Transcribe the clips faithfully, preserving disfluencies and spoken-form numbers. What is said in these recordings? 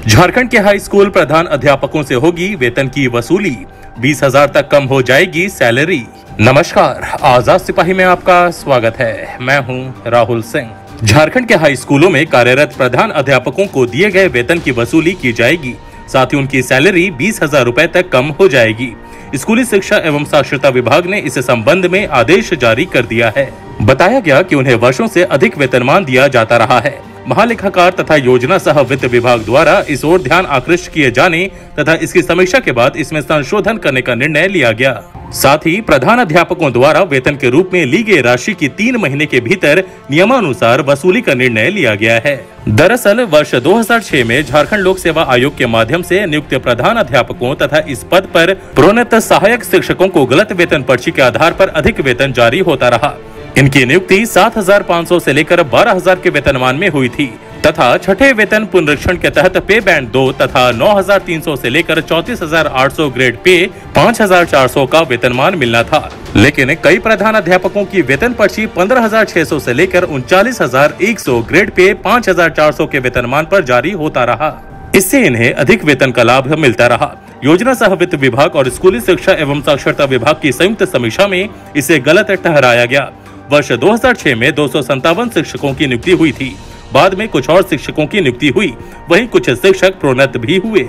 झारखंड के high school प्रधान अध्यापकों से होगी वेतन की वसूली, बीस हजार तक कम हो जाएगी सैलरी। नमस्कार, आजाद सिपाही में आपका स्वागत है। मैं हूं राहुल सिंह। झारखंड के हाई स्कूलों में कार्यरत प्रधान अध्यापकों को दिए गए वेतन की वसूली की जाएगी, साथ ही उनकी सैलरी बीस हजार रूपए तक कम हो जाएगी। स्कूली शिक्षा एवं साक्षरता विभाग ने इस संबंध में आदेश जारी कर दिया है। बताया गया कि उन्हें वर्षों से अधिक वेतनमान दिया जाता रहा है। महालेखाकार तथा योजना सह वित्त विभाग द्वारा इस ओर ध्यान आकृष्ट किए जाने तथा इसकी समीक्षा के बाद इसमें संशोधन करने का निर्णय लिया गया। साथ ही प्रधान अध्यापकों द्वारा वेतन के रूप में ली गई राशि की तीन महीने के भीतर नियमानुसार वसूली का निर्णय लिया गया है। दरअसल वर्ष दो हज़ार छह में झारखंड लोक सेवा आयोग के माध्यम से नियुक्त प्रधान अध्यापकों तथा इस पद पर प्रोन्नत सहायक शिक्षकों को गलत वेतन पर्ची के आधार पर अधिक वेतन जारी होता रहा। इनकी नियुक्ति सात हजार पाँच सौ से लेकर बारह हजार के वेतनमान में हुई थी तथा छठे वेतन पुनरीक्षण के तहत पे बैंड दो तथा नौ हजार तीन सौ से लेकर चौतीस हजार आठ सौ ग्रेड पे पाँच हजार चार सौ का वेतनमान मिलना था। लेकिन कई प्रधान अध्यापकों की वेतन पर्ची पंद्रह हजार छह सौ से लेकर उनचालीस हजार एक सौ ग्रेड पे पाँच हजार चार सौ के वेतनमान पर जारी होता रहा। इससे इन्हें अधिक वेतन का लाभ मिलता रहा। योजना सह वित्त विभाग और स्कूली शिक्षा एवं साक्षरता विभाग की संयुक्त समीक्षा में इसे गलत ठहराया गया। वर्ष दो हज़ार छह में दो सौ संतावन शिक्षकों की नियुक्ति हुई थी। बाद में कुछ और शिक्षकों की नियुक्ति हुई, वहीं कुछ शिक्षक प्रोन्नत भी हुए।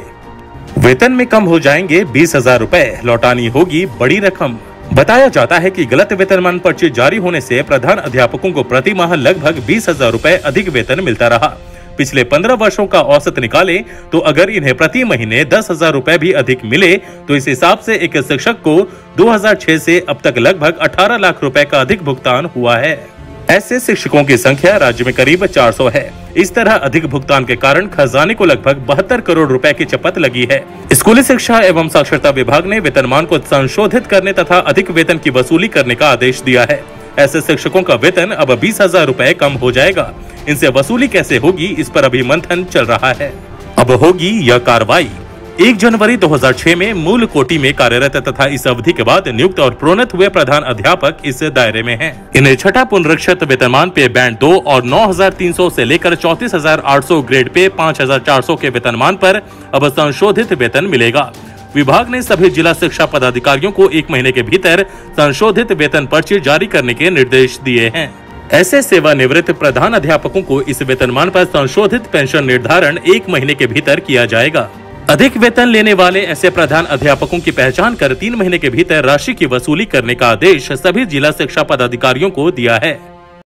वेतन में कम हो जाएंगे बीस हजार रूपए, लौटानी होगी बड़ी रकम। बताया जाता है कि गलत वेतनमान पर्ची जारी होने से प्रधान अध्यापकों को प्रति माह लगभग बीस हजार रूपए अधिक वेतन मिलता रहा। पिछले पंद्रह वर्षों का औसत निकाले तो अगर इन्हें प्रति महीने दस हजार रूपए भी अधिक मिले तो इस हिसाब से एक शिक्षक को दो हज़ार छह से अब तक लगभग अठारह लाख रुपए का अधिक भुगतान हुआ है। ऐसे शिक्षकों की संख्या राज्य में करीब चार सौ है। इस तरह अधिक भुगतान के कारण खजाने को लगभग बहत्तर करोड़ रुपए की चपत लगी है। स्कूली शिक्षा एवं साक्षरता विभाग ने वेतनमान को संशोधित करने तथा अधिक वेतन की वसूली करने का आदेश दिया है। ऐसे शिक्षकों का वेतन अब बीस हजार रूपए कम हो जाएगा। इनसे वसूली कैसे होगी, इस पर अभी मंथन चल रहा है। अब होगी यह कार्रवाई। एक जनवरी दो हज़ार छह में मूल कोटि में कार्यरत तथा इस अवधि के बाद नियुक्त और प्रोन्नत हुए प्रधान अध्यापक इस दायरे में हैं। इन्हें छठा पुनरीक्षित वेतनमान पे बैंड दो और नौ हजार तीन सौ से लेकर चौतीस हजार आठ सौ ग्रेड पे पाँच हजार चार सौ के वेतनमान पर अब संशोधित वेतन मिलेगा। विभाग ने सभी जिला शिक्षा पदाधिकारियों को एक महीने के भीतर संशोधित वेतन पर्ची जारी करने के निर्देश दिए हैं। ऐसे सेवानिवृत्त प्रधान अध्यापकों को इस वेतनमान पर संशोधित पेंशन निर्धारण एक महीने के भीतर किया जाएगा। अधिक वेतन लेने वाले ऐसे प्रधान अध्यापकों की पहचान कर तीन महीने के भीतर राशि की वसूली करने का आदेश सभी जिला शिक्षा पदाधिकारियों को दिया है।